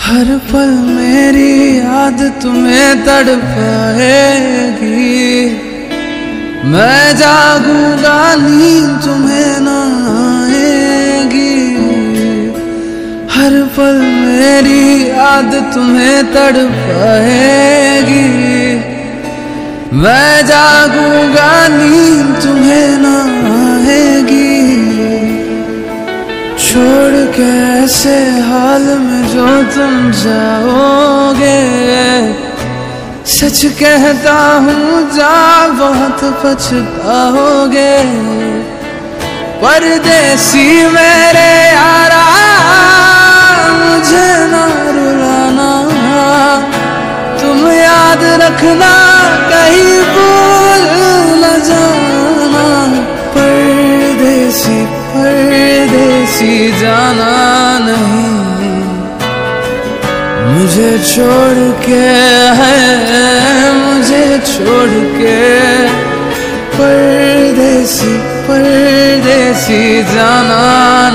हर पल मेरी याद तुम्हें तड़पाएगी। मैं जागूंगा नींद तुम्हें न आएगी। हर पल मेरी याद तुम्हें तड़पाएगी। मैं जागूंगा नींद तुम्हें न आएगी। छोड़ के ऐसे हाल में जो तुम जाओगे, सच कहता हूँ जा बहुत पछताओगे। परदेसी मेरे यारा मुझे ना रुलाना, तुम याद रखना कहीं भूल न जाना। परदेसी परदेसी जाना नहीं, मुझे छोड़ के है मुझे छोड़ के। परदेसी परदेसी जाना